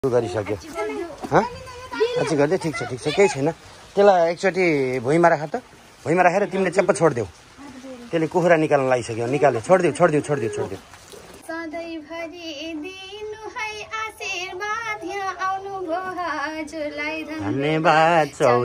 गरिसक्यो अझै गर्दै ठिक छ केही छैन त्यसलाई एकचोटि भुइँमा राख त भुइँमा राखेर तिमीले चप्प छोड्देऊ त्यसले कुखुरा निकाल्न लागिसक्यो निकाल्यो छोड्देऊ धन्यवाद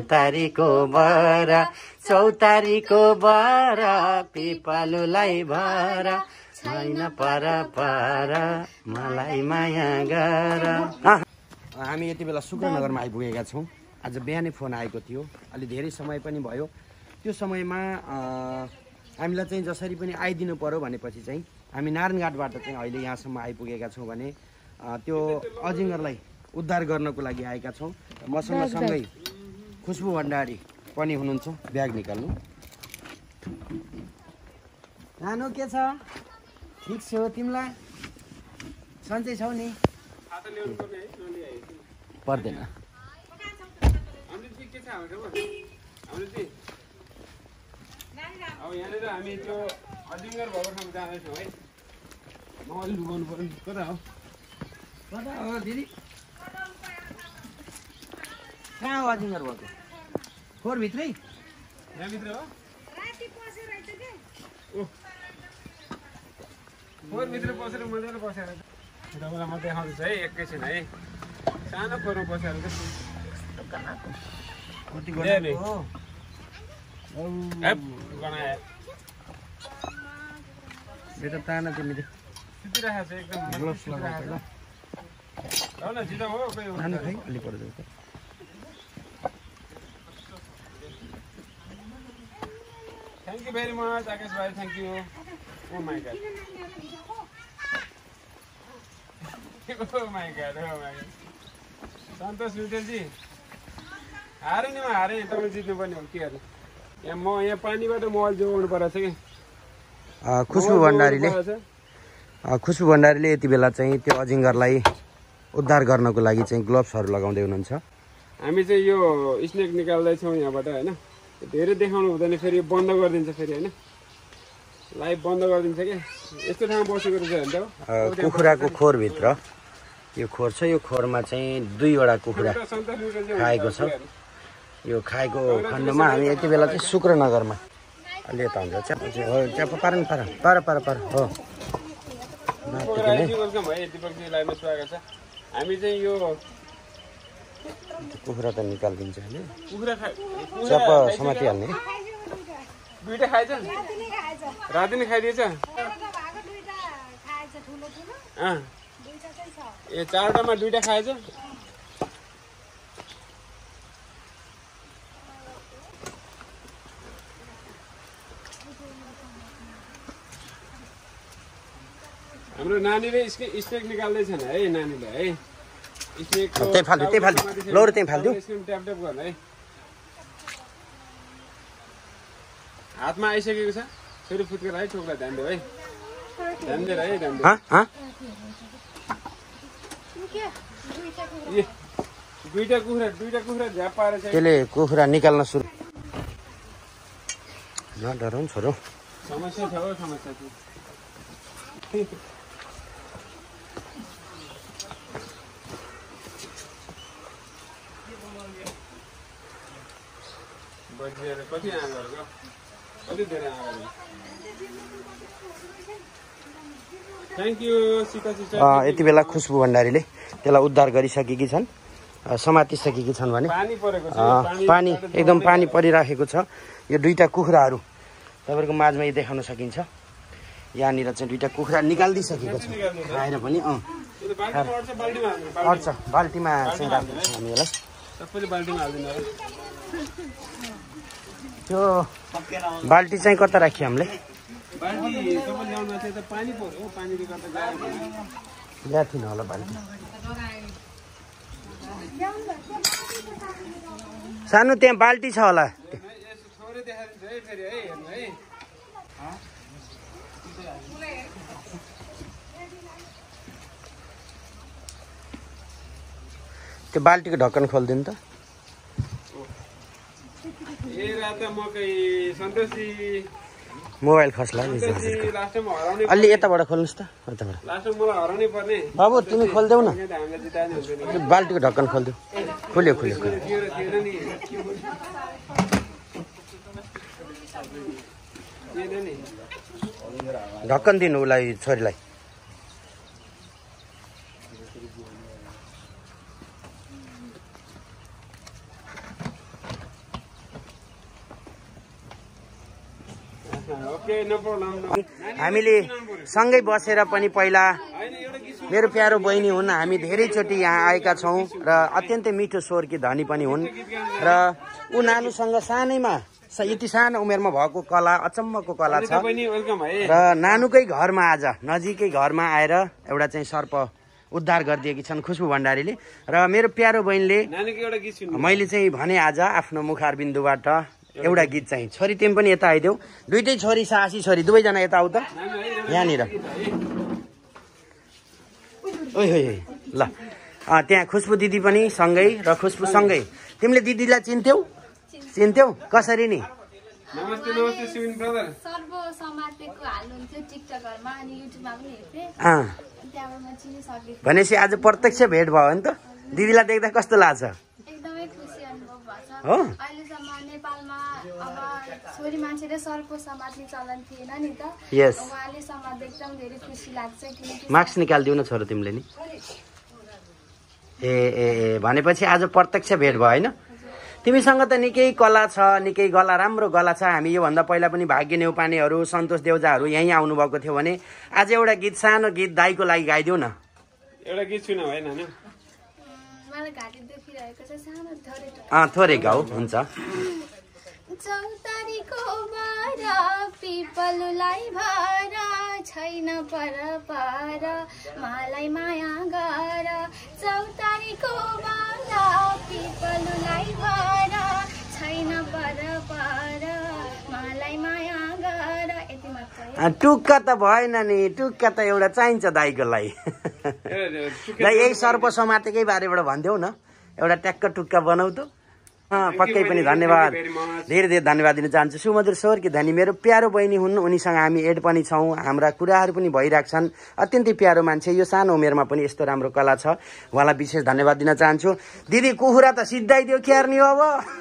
चौतारीको बरा पिपालुलाई भरा छैन पर मलाई माया गर। हामी यति बेला शुक्रनगरमा आइपुगेका छौँ। आज बिहानै फोन आएको थियो, अलि धेरै समय पनि भयो। त्यो समयमा हामीलाई चाहिँ जसरी पनि आइदिनु पर्यो भनेपछि चाहिँ हामी नारायणघाटबाट चाहिँ अहिले यहाँसम्म आइपुगेका छौँ भने त्यो अजिङ्गरलाई उद्धार गर्नको लागि आएका छौँ। मसँग सँगै खुसबु भण्डारी पनि हुनुहुन्छ। ब्याग निकाल्नु। नानो के छ? ठिक छु, तिमीलाई सन्चै छौ नि? पर्दैन। अब यहाँनिर हामी त्यो अजिङ्गर भएको ठाउँ जाँदैछौँ है। म अलि लुगाउनु पर्यो। कता हो दिदी? कहाँ हो अजिङ्गर भएको? खोरभित्रै? यहाँभित्र हो? खोरभित्र पसेर मजाले बसेर तपाईँलाई म देखाउँदैछु है एकैछिन है। सानो खोरमा बसेर बेटा ताना तिमीले सुतिरहेको छ एकदम ग्लोभ्स लगाएको ल न जिता हो कोही नानी खै अलि पर जाऊ त। Thank you very much Akash भाइ, thank you. Oh my god, oh my god. Santosh Vithalji हारे नि, म हारे नि, तपाईँ जित्नुपर्ने हो के अरे। यहाँ म यहाँ पानीबाट मल जोगाउनु परेको छ कि। खुसबु भण्डारीले यति बेला चाहिँ त्यो अजिङ्गरलाई उद्धार गर्नको लागि चाहिँ ग्लोभ्सहरू लगाउँदै हुनुहुन्छ। हामी चाहिँ यो स्नेक निकाल्दैछौँ यहाँबाट होइन। धेरै देखाउनु हुँदैन, फेरि बन्द गरिदिन्छ फेरि होइन। लाइभ बन्द गरिदिन्छ कि। यस्तो ठाउँमा बसेको रहेछ भने त कुखुराको खोरभित्र यो खोर छ। यो खोरमा चाहिँ 2वटा कुखुरा खाएको छ। यो खाएको खण्डमा हामी यति बेला चाहिँ शुक्रनगरमा अलि यता हुन्छ च्याप पार हो। हामी चाहिँ यो कुखुरा त निकालिदिन्छ होइन, च्याप समातिहाल्ने। दुईटा खाएछ? राति नै खाइदिएछ? ए 4टामा 2टा खाएछ? हाम्रो नानीले स्नेक निकाल्दैछन् है, नानीले है। स्नेक त्यही फाल्दु लौरो त्यही फाल्दु ट्याप ट्याप गर्न है। हातमा आइसकेको छ, फेरि फुत्केर है। ठोक्रा ध्यान दियो है, ध्यान दिएर है, ध्यान दिएर। दुईटा कुखुरा झ्याप पाएर चाहिँ त्यसले कुखुरा निकाल्न सुरु नडराउनु छोरो। समस्या छ हो, समस्या छ। बजिएर कति आँगरको कति धेरै आँगर। Thank you Sita sister. यति बेला खुसबु भण्डारीले त्यसलाई उद्धार गरिसकेकी छन्, समातिसकेकी छन् भने पानी एकदम पानी परिराखेको छ। यो 2टा कुखुराहरू तपाईँको माझमा देखाउन सकिन्छ। यहाँनिर चाहिँ 2टा कुखुरा निकालिदिइसकेको छ खाएर पनि। अट्छ बाल्टीमा चाहिँ राख्दैछौँ हामी यसलाई। सबैले बाल्टीमा हालिदिनु है। त्यो बाल्टी चाहिँ कता राख्यो हामीले? बाल्टी तपाईँ ल्याउनु चाहिँ त पानी पर्यो, पानीले गर्दा गाह्रो ल्याएको थिइनँ होला बाल्टी। सानो त्यहाँ बाल्टी छ होला। थोरै देखाइदिन्छ है फेरि है, हेर्नु है। त्यो बाल्टीको ढक्कन खोलिदिनु त। ए राता मकै सन्तोषजी मोबाइल खस्ला नि लास्ट टाइम हराउने अलि यताबाट खोल्नुहोस् त यताबाट लास्ट टाइम मलाई हराउनै पर्ने बाबु तिमी खोल्देऊ न हामीलाई जिताएन हुन्छ नि बाल्टीको ढक्कन खोल्देऊ खोल्यो खोल्यो खोल्यो थिएन नि थिएन नि ढक्कन दिनु उसलाई छोरीलाई ओके नो प्रब्लम हामीले सँगै बसेर पनि पहिला मेरो प्यारो बहिनी हुन् हामी धेरैचोटि यहाँ आएका छौँ र अत्यन्तै मिठो स्वरकी धनी पनि हुन् र ऊ नानुसँग सानैमा यति सानो उमेरमा भएको कला अचम्मको कला छ र नानुकै घरमा आज नजिकै घरमा आएर एउटा चाहिँ सर्प उद्धार गरिदिएकी छन् खुशबु भण्डारीले र मेरो प्यारो बहिनीले मैले चाहिँ भने आज आफ्नो मुखारबिन्दुबाट एउटा गीत चाहिँ छोरी तिमी पनि यता आइदेऊ दुइटै छोरी सासी छोरी दुवैजना यता आऊ त यहाँनिर ओइ होइ ल त्यहाँ खुशबु दिदी पनि सँगै र खुशबु सँगै तिमीले दिदीलाई चिन्थ्यौ कसरी नि नमस्ते नमस्ते सुविन ब्रदर सर्व समातेको हाल्नुहुन्थ्यो टिकटकहरुमा अनि युट्युबमा पनि हेर्थे त्यहाँबाट म चिनिसके भनेपछि आज प्रत्यक्ष भेट भयो नि त दिदीलाई देख्दा कस्तो लाग्छ एकदमै खुसी अनुभव भएको छ हो अहिलेसम्म नेपालमा अब छोरी मान्छेले सर्प समात्ने चलन थिएन नि त यस उहाँले समात्दा एकदम धेरै खुसी लाग्छ किनकि मार्क्स निकालिदिउ न छोरो तिमीले नि ए भनेपछि आज प्रत्यक्ष भेट भयो होइन तिमीसँग त निकै कला छ निकै गला राम्रो गला छ हामी योभन्दा पहिला पनि भाग्य नेउपानेहरू सन्तोष देउजाहरू यहीँ आउनुभएको थियो भने आज एउटा गीत सानो गीत दाईको लागि गाइदेऊ न एउटा गीत सुन भएन हैन मलाई घाँटी दुखिरहेको छ सानो थोरै गाऊ हुन्छ चौतारीको बारा पिपलुलाई भारा छैन पर पार मलाई माया गर चौतारीको बारा पिपलुलाई भारा छैन पर पार मलाई माया गर यति मात्र टुक्का त भएन नि टुक्का त एउटा चाहिन्छ दाईको लागि यही सर्प समातेकै बारेबाट भनिदेऊ न एउटा ट्याक्क टुक्का बनाऊ त पक्कै पनि धन्यवाद धेरै धेरै धन्यवाद दिन चाहन्छु सुमधुर स्वर कि धनी मेरो प्यारो बहिनी हुन् उनीसँग हामी एड पनि छौँ हाम्रा कुराहरू पनि भइरहेछन् अत्यन्तै प्यारो मान्छे यो सानो उमेरमा पनि यस्तो राम्रो कला छ उहाँलाई विशेष धन्यवाद दिन चाहन्छु दिदी कुखुरा त सिद्धाइदियो क्यार्नी अब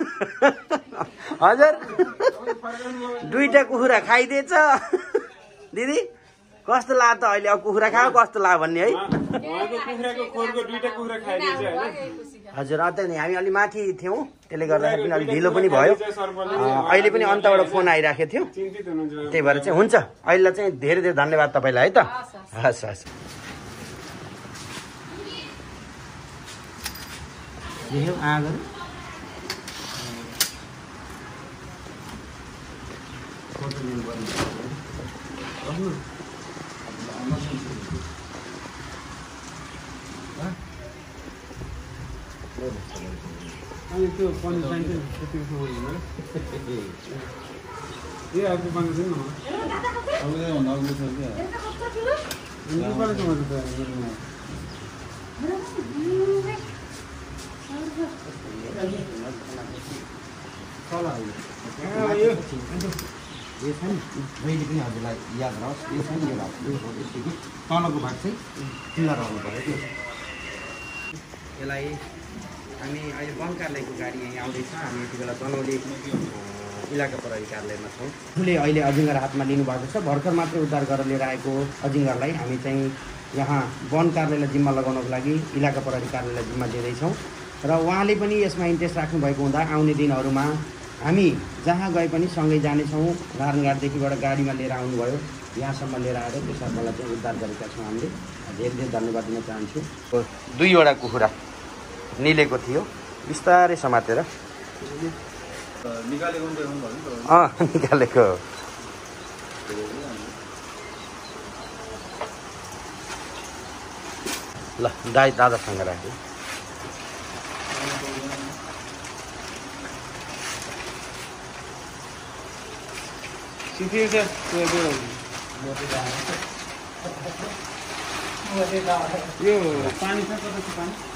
हजुर दुईटा कुखुरा खाइदिएछ दिदी कस्तो लाग्यो त अहिले अब कुखुरा खायो कस्तो लाग्यो भन्ने है हजुर अन्त नि हामी अलि माथि थियौँ त्यसले गर्दाखेरि पनि अलिक ढिलो पनि भयो अहिले पनि अन्तबाट फोन आइराखेको थियो त्यही भएर चाहिँ हुन्छ अहिले चाहिँ धेरै धेरै धन्यवाद तपाईँलाई है त हस् हस् अनि त्यो पनि चाहिन्छ त्यतिको सामान हुँदैन ए अर्को बनाउँछ नि यो छ नि मैले पनि हजुरलाई याद रहोस् यो छ नि यो भाग तलको भाग चाहिँ चिल्ला रहनु पऱ्यो त्यो यसलाई हामी अहिले बङ्कारलेको गाडी यहीँ आउँदैछ हामी यति बेला तनौली इलाका प्रहरी कार्यालयमा छौँ उसले अहिले अजिङ्गर हातमा लिनुभएको छ भर्खर मात्रै उद्धार गरेर लिएर आएको अजिङ्गरलाई हामी चाहिँ यहाँ वन कार्यालयलाई जिम्मा लगाउनको लागि इलाका प्रहरी कार्यालयलाई जिम्मा दिँदैछौँ र उहाँले पनि यसमा इन्ट्रेस्ट राख्नुभएको हुँदा आउने दिनहरूमा हामी जहाँ गए पनि सँगै जानेछौँ नारायणघाटदेखिबाट गाडीमा लिएर आउनुभयो यहाँसम्म लिएर आएर त्यो सर्पलाई चाहिँ उद्धार गरेका छौँ हामीले धेरै धेरै धन्यवाद दिन चाहन्छु दुईवटा कुखुरा निलेको थियो बिस्तारै समातेर निकालेको ल दादासँग राख्यो यो पानी छ कता छ पानी